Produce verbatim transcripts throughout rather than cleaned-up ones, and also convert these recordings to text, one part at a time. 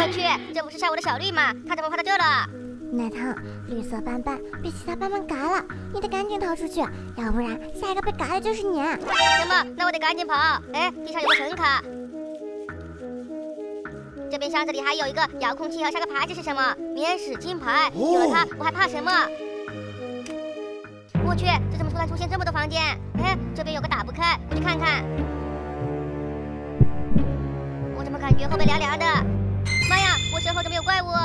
我去，这不是杀我的小绿吗？他怎么跑到这了？ 奶糖，绿色斑斑被其他斑斑嘎了，你得赶紧逃出去，要不然下一个被嘎的就是你。 什么？那我得赶紧跑。哎，地上有个橙卡。这边箱子里还有一个遥控器和三个牌子是什么？免死金牌。有了它，我还怕什么？我去，这怎么突然出现这么多房间？哎，这边有个打不开，我去看看。我怎么感觉后背凉凉的？妈呀，我身后怎么有怪物？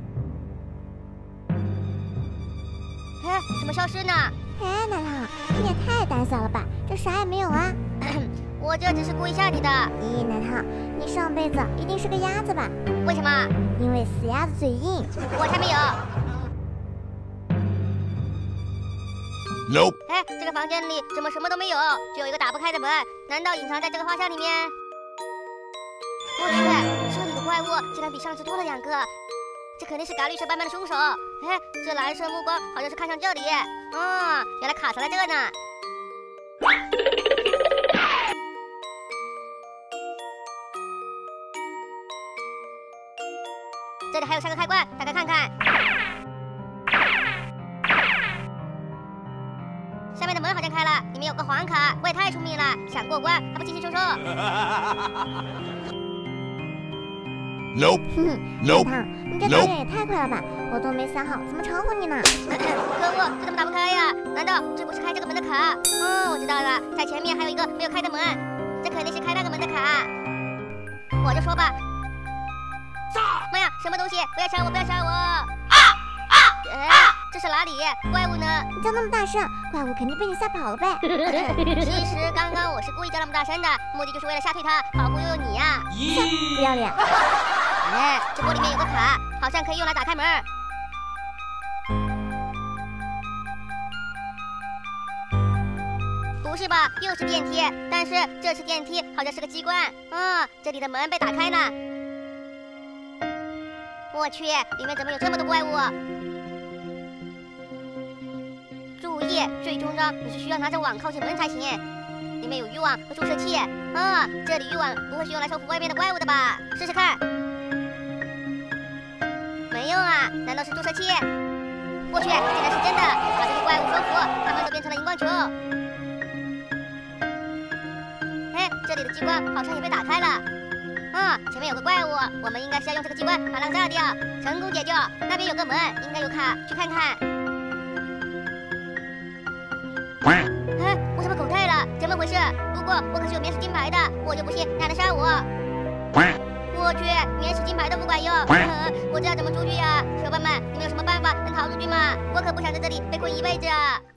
哎，怎么消失呢？ 哎，奶糖，你也太胆小了吧，这啥也没有啊。 我这只是故意吓你的。 咦，奶糖，你上辈子一定是个鸭子吧？ 为什么？ 因为死鸭子嘴硬。 我才没有。 Nope。 哎，这个房间里怎么什么都没有？只有一个打不开的门，难道隐藏在这个画像里面？我去，这里的怪物竟然比上次多了两个，这肯定是嘎绿色斑斑的凶手。哎，这蓝色目光好像是看向这里。嗯，原来卡藏在这呢。这里还有三个开关，打开看看。下面的门好像开了，里面有个黄卡。我也太聪明了，想过关还不清清楚楚。 Nope。 哼哼，奶糖，你这导演也太快了吧，我都没想好怎么称呼你呢。 可恶，这怎么打不开呀？难道这不是开这个门的卡？哦，我知道了，在前面还有一个没有开的门，这肯定是开那个门的卡。我就说吧。妈呀，什么东西？不要杀我，不要杀我！啊啊！哎，这是哪里？怪物呢？ 你叫那么大声，怪物肯定被你吓跑了呗。 其实刚刚我是故意叫那么大声的，目的就是为了吓退他，保护悠悠你呀。 切，不要脸！ 哎，这锅里面有个卡，好像可以用来打开门。不是吧？又是电梯，但是这次电梯好像是个机关。啊，这里的门被打开了。我去，里面怎么有这么多怪物？注意，最终呢，你是需要拿着网靠近门才行。里面有渔网和注射器。啊，这里渔网不会是用来收服外面的怪物的吧？试试看。没用啊，难道是注射器？我去，竟然是真的！把这些怪物收服，它们都变成了荧光球。哎，这里的机关好像也被打开了。啊，前面有个怪物，我们应该是要用这个机关把浪炸掉，成功解救。那边有个门，应该有卡，去看看。哎，我怎么口袋了？怎么回事？不过我可是有免死金牌的，我就不信你还能杀我。我去，免死金牌都不管用。呃、我知道怎么出去呀，小伙伴们，你们有什么办法能逃出去吗？我可不想在这里被困一辈子啊！